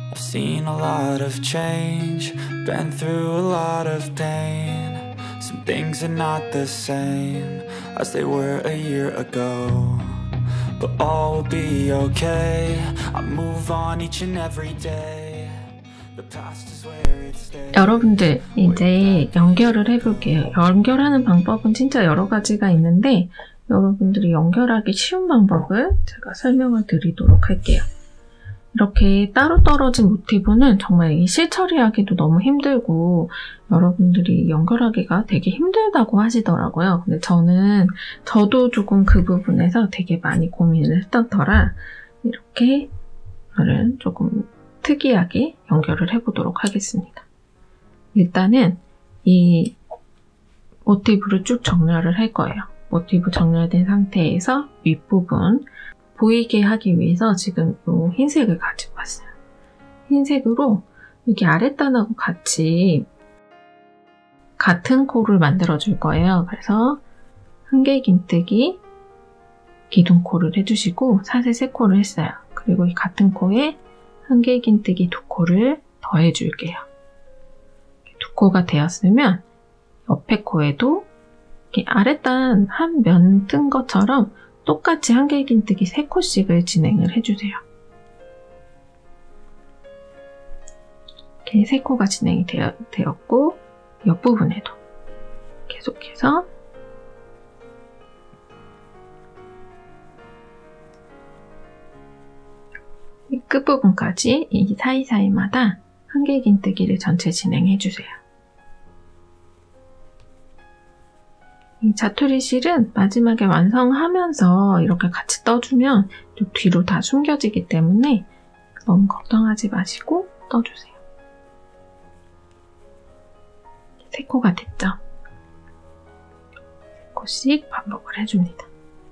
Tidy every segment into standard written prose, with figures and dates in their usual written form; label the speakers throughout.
Speaker 1: I've seen a lot of change, been through a lot of pain. Some things are not the same as they were a year ago, but all will be okay. I move on each and every day. The past is where it stays.
Speaker 2: 여러분들 이제 연결을 해볼게요. 연결하는 방법은 진짜 여러 가지가 있는데 여러분들이 연결하기 쉬운 방법을 제가 설명을 드리도록 할게요. 이렇게 따로 떨어진 모티브는 정말 실처리하기도 너무 힘들고 여러분들이 연결하기가 되게 힘들다고 하시더라고요. 근데 저도 조금 그 부분에서 되게 많이 고민을 했던 터라 이렇게 오늘은 조금 특이하게 연결을 해보도록 하겠습니다. 일단은 이 모티브를 쭉 정렬을 할 거예요. 모티브 정렬된 상태에서 윗부분 보이게 하기 위해서 지금 이 흰색을 가지고 왔어요. 흰색으로 여기 아랫단하고 같이 같은 코를 만들어 줄 거예요. 그래서 한길긴뜨기 기둥코를 해주시고 사슬 3코를 했어요. 그리고 이 같은 코에 한길긴뜨기 2코를 더해 줄게요. 2코가 되었으면 옆에 코에도 이렇게 아랫단 한 면 뜬 것처럼 똑같이 한길긴뜨기 3코씩을 진행을 해주세요. 이렇게 3코가 진행이 되었고 옆부분에도 계속해서 이 끝부분까지 이 사이사이마다 한길긴뜨기를 전체 진행해주세요. 이 자투리 실은 마지막에 완성하면서 이렇게 같이 떠주면 좀 뒤로 다 숨겨지기 때문에 너무 걱정하지 마시고 떠주세요. 3코가 됐죠? 3코씩 반복을 해줍니다.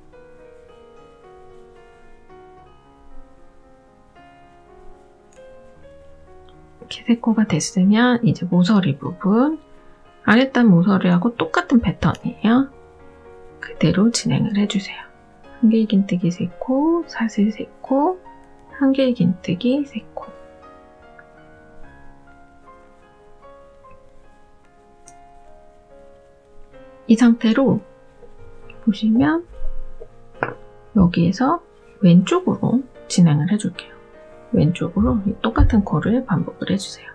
Speaker 2: 이렇게 3코가 됐으면 이제 모서리 부분 아랫단 모서리하고 똑같은 패턴이에요. 그대로 진행을 해주세요. 한길긴뜨기 3코, 사슬 3코, 한길긴뜨기 3코. 이 상태로 보시면 여기에서 왼쪽으로 진행을 해줄게요. 왼쪽으로 똑같은 코를 반복을 해주세요.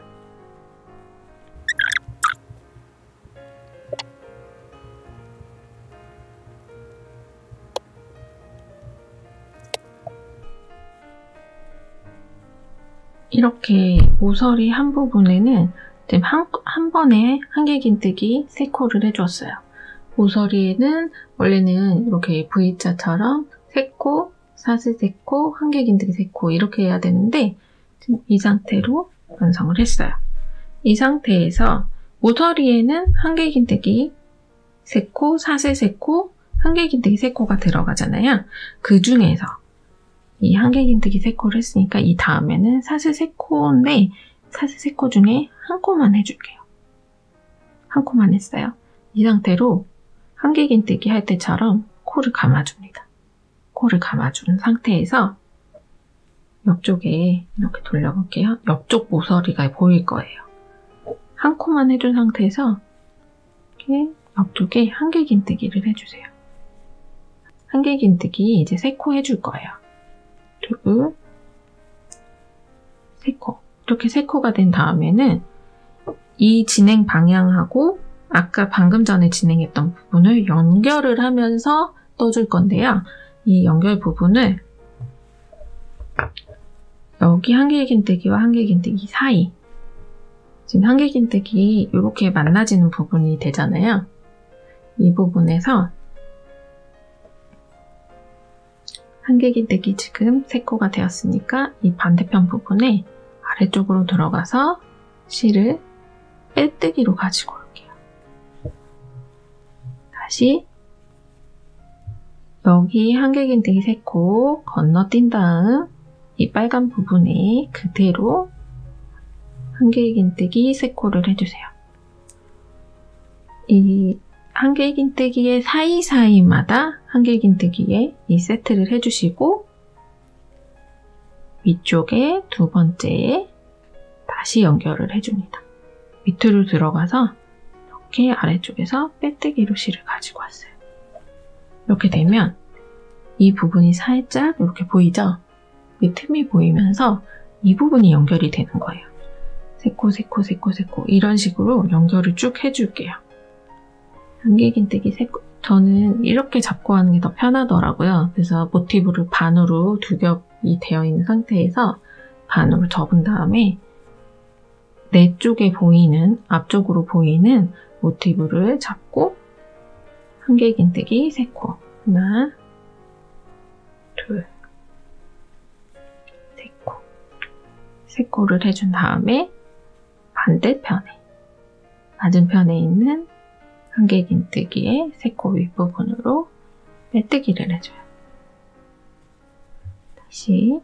Speaker 2: 이렇게 모서리 한 부분에는 지금 한 번에 한길긴뜨기 3코를 해주었어요. 모서리에는 원래는 이렇게 V자처럼 3코, 사슬 3코, 한길긴뜨기 3코 이렇게 해야 되는데 지금 이 상태로 완성을 했어요. 이 상태에서 모서리에는 한길긴뜨기 3코, 사슬 3코, 한길긴뜨기 3코가 들어가잖아요. 그 중에서 이 한길긴뜨기 3코를 했으니까 이 다음에는 사슬 3코인데 사슬 3코 중에 한 코만 해줄게요. 한 코만 했어요. 이 상태로 한길긴뜨기 할 때처럼 코를 감아줍니다. 코를 감아준 상태에서 옆쪽에 이렇게 돌려볼게요. 옆쪽 모서리가 보일 거예요. 한 코만 해준 상태에서 이렇게 옆쪽에 한길긴뜨기를 해주세요. 한길긴뜨기 이제 3코 해줄 거예요. 둘, 3코. 이렇게 3코가 된 다음에는 이 진행 방향하고 아까 방금 전에 진행했던 부분을 연결을 하면서 떠줄 건데요. 이 연결 부분을 여기 한길긴뜨기와 한길긴뜨기 사이 지금 한길긴뜨기 이렇게 만나지는 부분이 되잖아요. 이 부분에서 한길긴뜨기 지금 3코가 되었으니까 이 반대편 부분에 아래쪽으로 들어가서 실을 빼뜨기로 가지고 올게요. 다시 여기 한길긴뜨기 3코 건너뛴 다음 이 빨간 부분에 그대로 한길긴뜨기 3코를 해주세요. 이 한길긴뜨기의 사이사이마다 한길긴뜨기에 이 세트를 해주시고 위쪽에 두 번째에 다시 연결을 해줍니다. 밑으로 들어가서 이렇게 아래쪽에서 빼뜨기로 실을 가지고 왔어요. 이렇게 되면 이 부분이 살짝 이렇게 보이죠? 이 틈이 보이면서 이 부분이 연결이 되는 거예요. 세코, 세코, 세코, 세코 이런 식으로 연결을 쭉 해줄게요. 한길긴뜨기 세코. 저는 이렇게 잡고 하는 게 더 편하더라고요. 그래서 모티브를 반으로 두 겹이 되어 있는 상태에서 반으로 접은 다음에 내 쪽에 보이는, 앞쪽으로 보이는 모티브를 잡고 한길긴뜨기 세코. 하나, 둘, 세코. 세코를 해준 다음에 반대편에, 맞은편에 있는 한길긴뜨기의 세코 윗부분으로 빼뜨기를 해줘요. 다시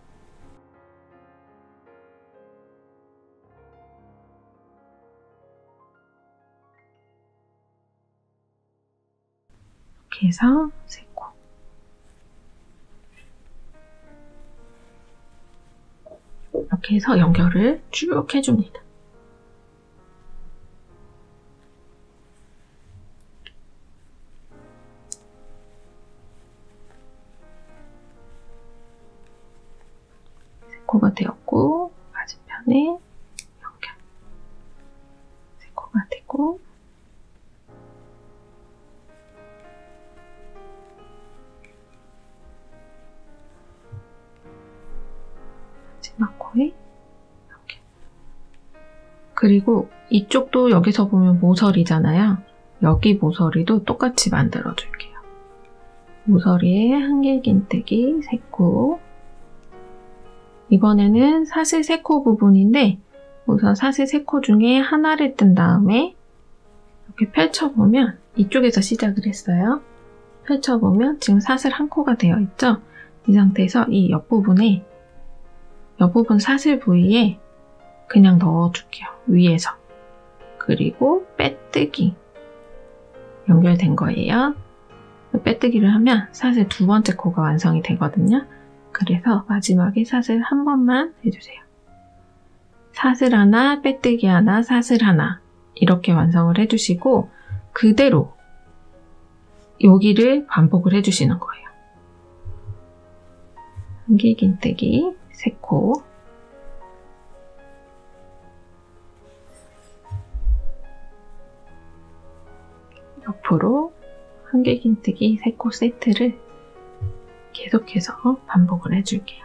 Speaker 2: 이렇게 해서 세코. 이렇게 해서 연결을 쭉 해줍니다. 세코가 되었고 맞은편에 연결. 세코가 되고 마지막 코에 연결. 그리고 이쪽도 여기서 보면 모서리잖아요. 여기 모서리도 똑같이 만들어 줄게요. 모서리에 한길긴뜨기 세코. 이번에는 사슬 세코 부분인데 우선 사슬 세코 중에 하나를 뜬 다음에 이렇게 펼쳐보면 이쪽에서 시작을 했어요. 펼쳐보면 지금 사슬 한 코가 되어 있죠? 이 상태에서 이 옆부분 사슬 부위에 그냥 넣어줄게요. 위에서. 그리고 빼뜨기. 연결된 거예요. 빼뜨기를 하면 사슬 두 번째 코가 완성이 되거든요. 그래서 마지막에 사슬 한 번만 해주세요. 사슬 하나, 빼뜨기 하나, 사슬 하나 이렇게 완성을 해주시고 그대로 여기를 반복을 해주시는 거예요. 한길긴뜨기 세코. 옆으로 한길긴뜨기 세코 세트를 계속해서 반복을 해줄게요.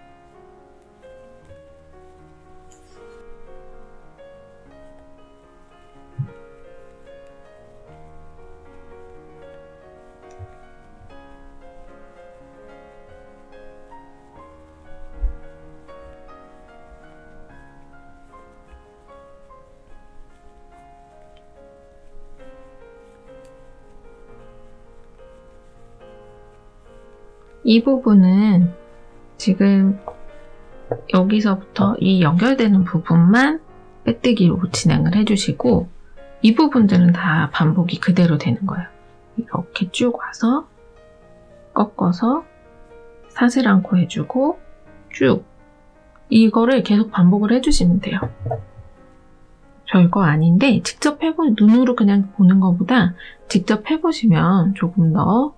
Speaker 2: 이 부분은 지금 여기서부터 이 연결되는 부분만 빼뜨기로 진행을 해주시고 이 부분들은 다 반복이 그대로 되는 거예요. 이렇게 쭉 와서 꺾어서 사슬 안고 해주고 쭉 이거를 계속 반복을 해주시면 돼요. 별거 아닌데 직접 눈으로 그냥 보는 것보다 직접 해보시면 조금 더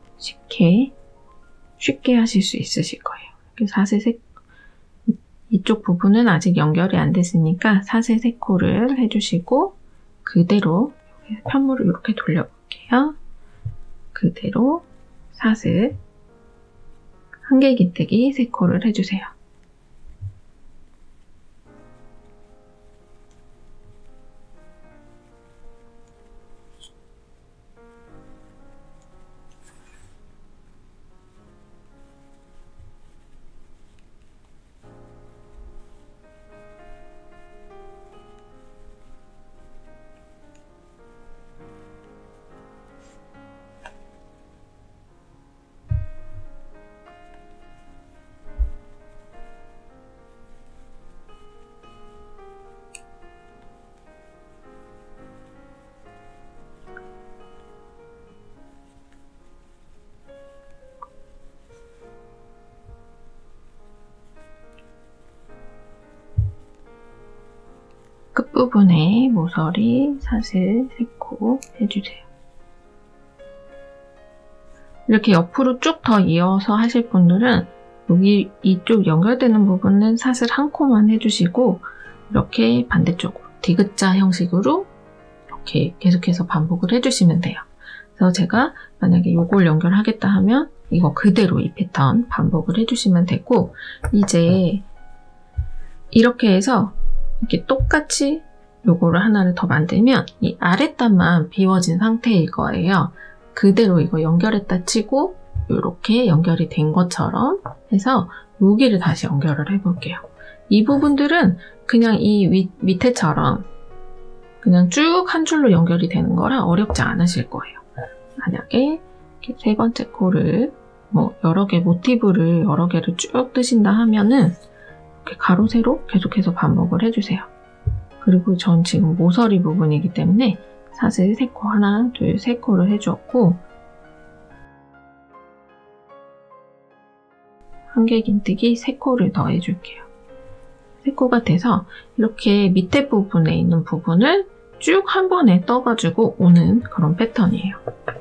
Speaker 2: 쉽게 하실 수 있으실 거예요. 사슬 이쪽 부분은 아직 연결이 안 됐으니까 사슬 세코를 해주시고 그대로 편물을 이렇게 돌려볼게요. 그대로 사슬 한길긴뜨기 세코를 해주세요. 끝부분에 모서리, 사슬 3코 해주세요. 이렇게 옆으로 쭉 더 이어서 하실 분들은 여기 이쪽 연결되는 부분은 사슬 1코만 해주시고 이렇게 반대쪽으로 디귿자 형식으로 이렇게 계속해서 반복을 해주시면 돼요. 그래서 제가 만약에 이걸 연결하겠다 하면 이거 그대로 이 패턴 반복을 해주시면 되고, 이제 이렇게 해서 이렇게 똑같이 요거를 하나를 더 만들면 이 아랫단만 비워진 상태일 거예요. 그대로 이거 연결했다 치고 이렇게 연결이 된 것처럼 해서 여기를 다시 연결을 해볼게요. 이 부분들은 그냥 이 밑에처럼 그냥 쭉 한 줄로 연결이 되는 거라 어렵지 않으실 거예요. 만약에 이렇게 세 번째 코를 뭐 여러 개 모티브를 여러 개를 쭉 뜨신다 하면은 이렇게 가로 세로 계속해서 반복을 해주세요. 그리고 전 지금 모서리 부분이기 때문에 사슬 3코 하나, 둘, 3코를 해주었고, 한길긴뜨기 3코를 더 해줄게요. 3코가 돼서 이렇게 밑에 부분에 있는 부분을 쭉 한 번에 떠가지고 오는 그런 패턴이에요.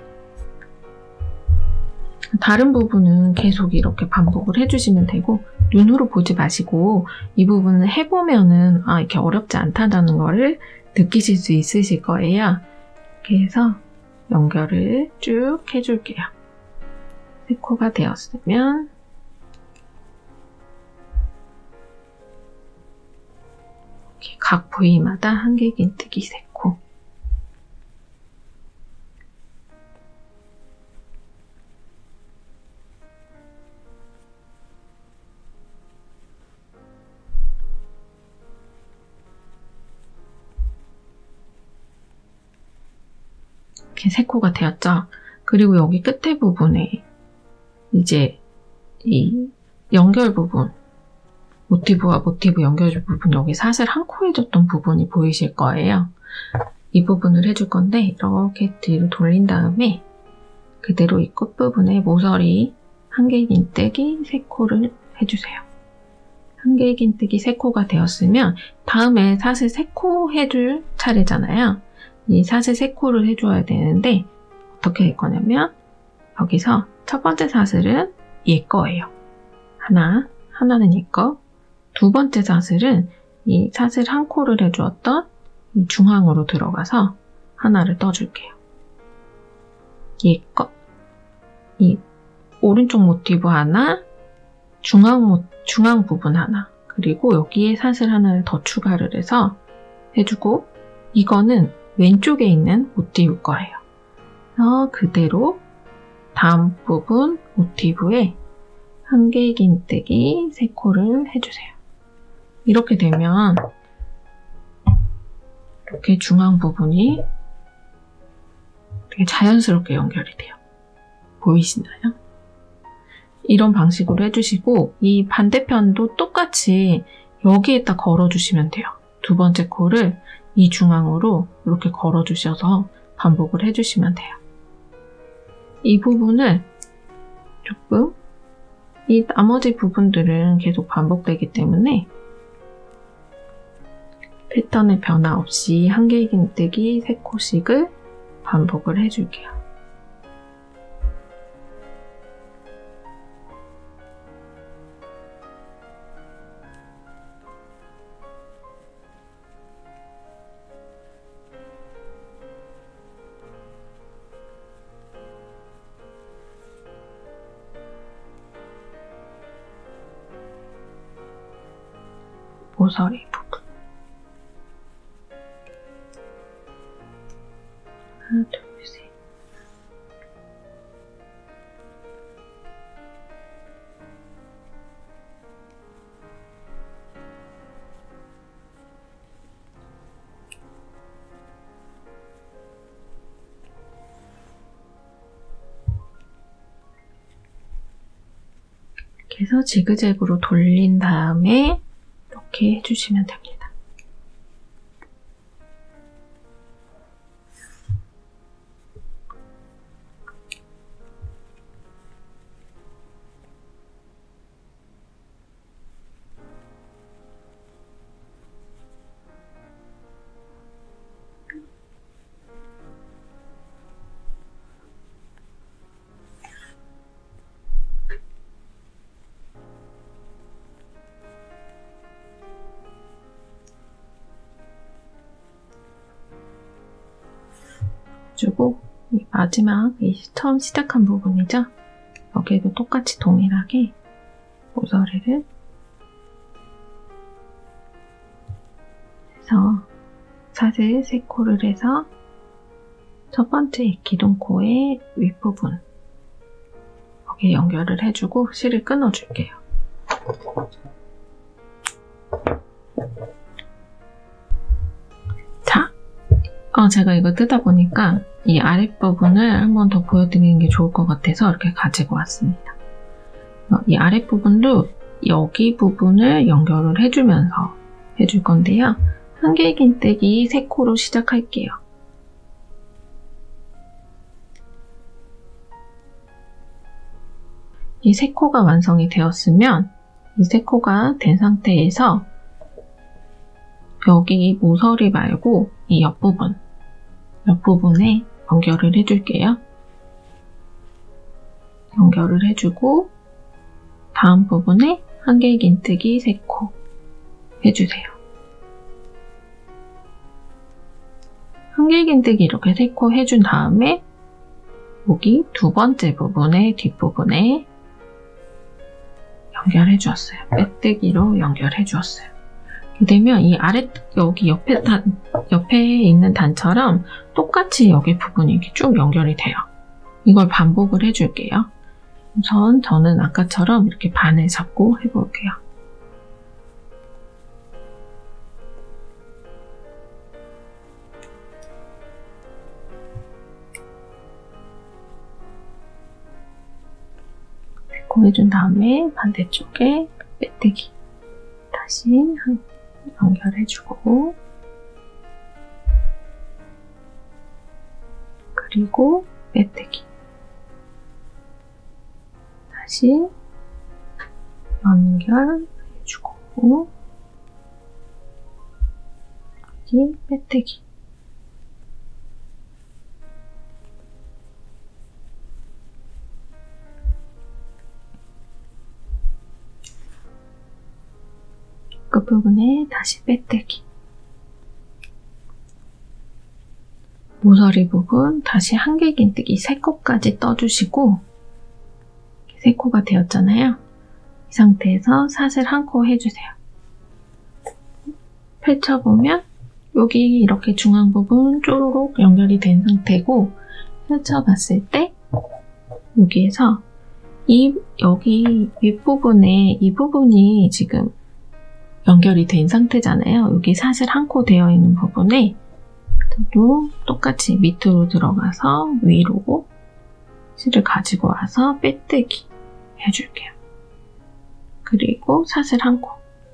Speaker 2: 다른 부분은 계속 이렇게 반복을 해주시면 되고, 눈으로 보지 마시고 이 부분을 해보면은 이렇게 어렵지 않다는 거를 느끼실 수 있으실 거예요. 이렇게 해서 연결을 쭉 해줄게요. 3코가 되었으면 이렇게 각 부위마다 한길긴뜨기 3코. 이렇게 3코가 되었죠. 그리고 여기 끝에 부분에 이제 이 연결 부분, 모티브와 모티브 연결 부분, 여기 사슬 1코 해줬던 부분이 보이실 거예요. 이 부분을 해줄 건데 이렇게 뒤로 돌린 다음에 그대로 이 끝부분에 모서리 한길긴뜨기 3코를 해주세요. 한길긴뜨기 3코가 되었으면 다음에 사슬 3코 해줄 차례잖아요. 이 사슬 3코를 해줘야 되는데 어떻게 할 거냐면 여기서 첫 번째 사슬은 얘 거예요. 하나는 얘 거. 두 번째 사슬은 이 사슬 1코를 해주었던 이 중앙으로 들어가서 하나를 떠줄게요. 얘 거. 이 오른쪽 모티브 하나, 중앙 부분 하나, 그리고 여기에 사슬 하나를 더 추가를 해서 해주고, 이거는 왼쪽에 있는 모티브 거예요. 그래서 그대로 다음 부분 모티브에 한길긴뜨기 3코를 해주세요. 이렇게 되면 이렇게 중앙 부분이 되게 자연스럽게 연결이 돼요. 보이시나요? 이런 방식으로 해주시고 이 반대편도 똑같이 여기에다 걸어주시면 돼요. 두 번째 코를 이 중앙으로 이렇게 걸어주셔서 반복을 해주시면 돼요. 이 부분을 조금 이 나머지 부분들은 계속 반복되기 때문에 패턴의 변화 없이 한길긴뜨기 3코씩을 반복을 해줄게요. 모서리 부분 하나, 둘, 셋. 이렇게 해서 지그재그로 돌린 다음에 이렇게 해주시면 됩니다. 해주고 이 마지막 이 처음 시작한 부분이죠. 여기에도 똑같이 동일하게 모서리를 해서 사슬 3코를 해서 첫 번째 기둥코의 윗부분 여기에 연결을 해주고 실을 끊어줄게요. 자, 제가 이거 뜯다 보니까 이 아랫부분을 한번 더 보여드리는 게 좋을 것 같아서 이렇게 가지고 왔습니다. 이 아랫부분도 여기 부분을 연결을 해주면서 해줄 건데요. 한길긴뜨기 3코로 시작할게요. 이 3코가 완성이 되었으면 이 3코가 된 상태에서 여기 모서리 말고 이 옆부분에 연결을 해줄게요. 연결을 해주고 다음 부분에 한길긴뜨기 3코 해주세요. 한길긴뜨기 이렇게 3코 해준 다음에 여기 두 번째 부분의 뒷부분에 연결해 주었어요. 빼뜨기로 연결해 주었어요. 이렇게 되면 이 여기 옆에 있는 단처럼 똑같이 여기 부분이 이렇게 쭉 연결이 돼요. 이걸 반복을 해줄게요. 우선 저는 아까처럼 이렇게 반을 잡고 해볼게요. 해준 다음에 반대쪽에 빼뜨기 다시 연결해주고 그리고 빼뜨기 다시 연결해주고 여기 빼뜨기 끝부분에 다시 빼뜨기 모서리 부분 다시 한길긴뜨기 3코까지 떠주시고 3코가 되었잖아요. 이 상태에서 사슬 1코 해주세요. 펼쳐보면 여기 이렇게 중앙 부분 쪼르륵 연결이 된 상태고 펼쳐봤을 때 여기에서 여기 윗부분에 이 부분이 지금 연결이 된 상태잖아요. 여기 사슬 1코 되어 있는 부분에 또 똑같이 밑으로 들어가서 위로 실을 가지고 와서 빼뜨기 해줄게요. 그리고 사슬 1코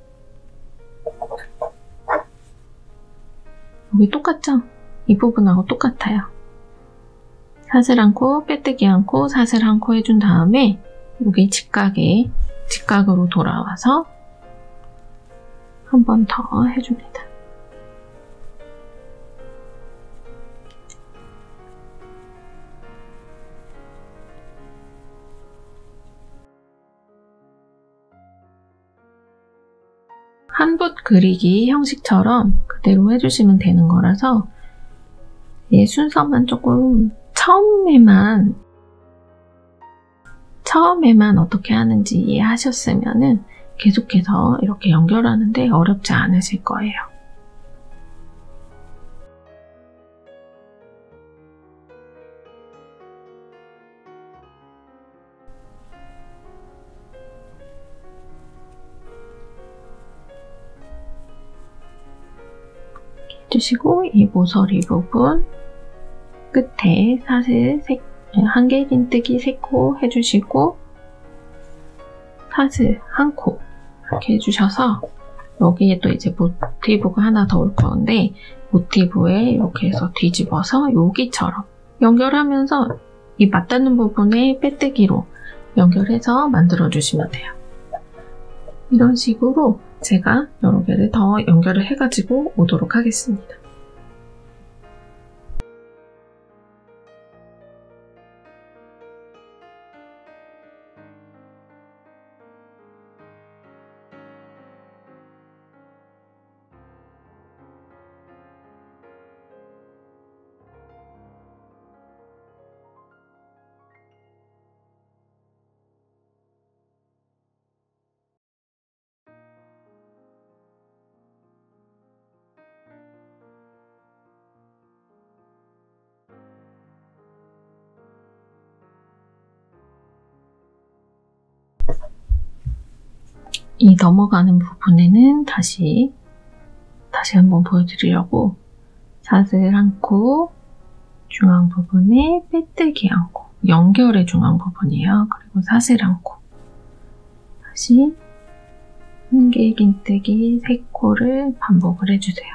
Speaker 2: 여기 똑같죠? 이 부분하고 똑같아요. 사슬 1코, 빼뜨기 1코, 사슬 1코 해준 다음에 여기 직각으로 돌아와서 한 번 더 해줍니다. 한붓 그리기 형식처럼 그대로 해주시면 되는 거라서 순서만 조금 처음에만 어떻게 하는지 이해하셨으면은 계속해서 이렇게 연결하는데 어렵지 않으실 거예요. 해주시고 이 모서리 부분 끝에 사슬 한길긴뜨기 3코 해주시고 사슬 1코 이렇게 해주셔서 여기에 또 이제 모티브가 하나 더 올 건데 모티브에 이렇게 해서 뒤집어서 여기처럼 연결하면서 이 맞닿는 부분에 빼뜨기로 연결해서 만들어주시면 돼요. 이런 식으로 제가 여러 개를 더 연결을 해가지고 오도록 하겠습니다. 이 넘어가는 부분에는 다시 한번 보여드리려고 삿을 안고 중앙 부분에 빼뜨기 안고 연결의 중앙 부분이에요. 그리고 삿을 안고 다시 한 개의 긴뜨기 3코를 반복을 해주세요.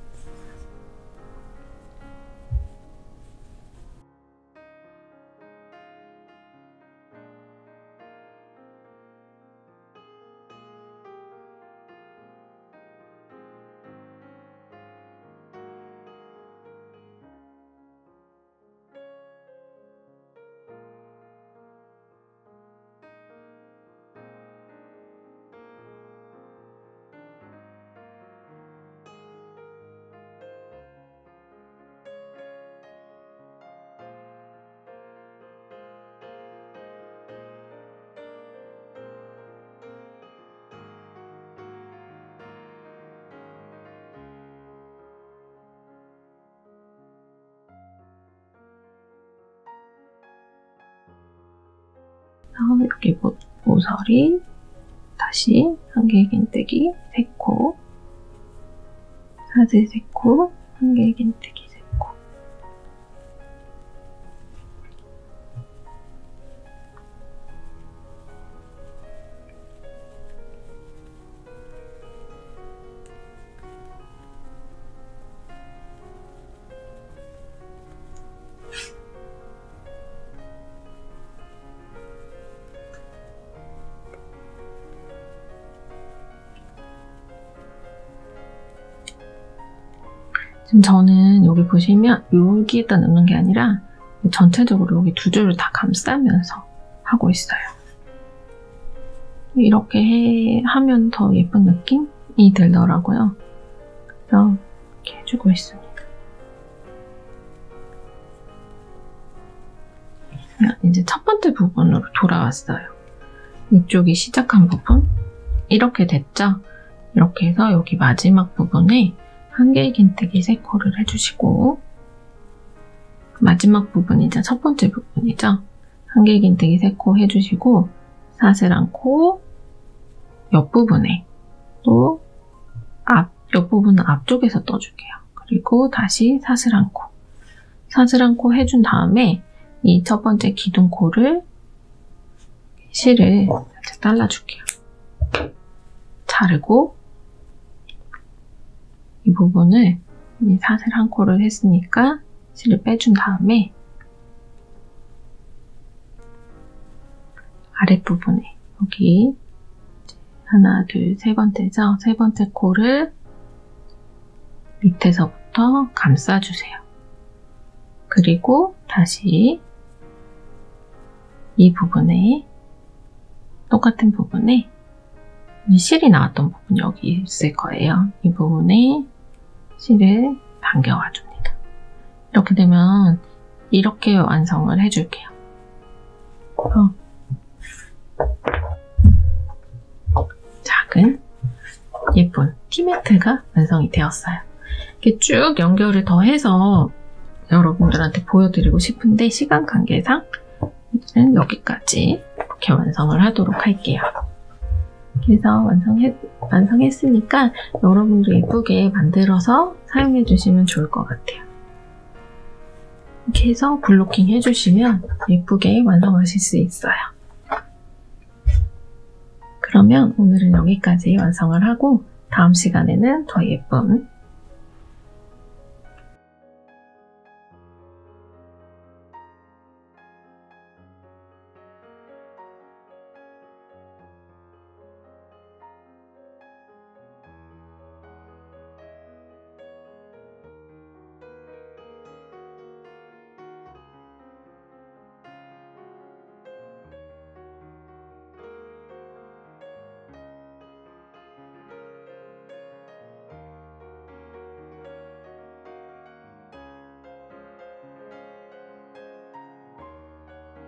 Speaker 2: 여기 모서리 다시 한 개의 긴뜨기 3코 삿을 3코 한 개의 긴뜨기 3코 지금 저는 여기 보시면 여기에다 넣는 게 아니라 전체적으로 여기 2줄을 다 감싸면서 하고 있어요. 이렇게 하면 더 예쁜 느낌이 들더라고요. 그래서 이렇게 해주고 있습니다. 이제 첫 번째 부분으로 돌아왔어요. 이쪽이 시작한 부분 이렇게 됐죠? 이렇게 해서 여기 마지막 부분에 한 개의 긴뜨기 3코를 해주시고 마지막 부분이자 첫 번째 부분이죠. 한 개의 긴뜨기 3코 해주시고 삿을 안고 옆부분에 또 옆부분은 앞쪽에서 떠줄게요. 그리고 다시 삿을 안고 해준 다음에 이 첫 번째 기둥코를 실을 살짝 잘라줄게요. 자르고 이 부분을 삿을 한 코를 했으니까 실을 빼준 다음에 아랫부분에 여기 하나, 둘, 세 번째죠. 세 번째 코를 밑에서부터 감싸주세요. 그리고 다시 이 부분에 똑같은 부분에 이 실이 나왔던 부분 여기 있을 거예요. 이 부분에 실을 당겨와 줍니다. 이렇게 되면 이렇게 완성을 해줄게요. 작은 예쁜 티매트가 완성이 되었어요. 이렇게 쭉 연결을 더 해서 여러분들한테 보여드리고 싶은데 시간 관계상 오늘은 여기까지 이렇게 완성을 하도록 할게요. 그래서 완성했으니까 여러분도 예쁘게 만들어서 사용해 주시면 좋을 것 같아요. 이렇게 해서 블로킹 해주시면 예쁘게 완성하실 수 있어요. 그러면 오늘은 여기까지 완성을 하고 다음 시간에는 더 예쁜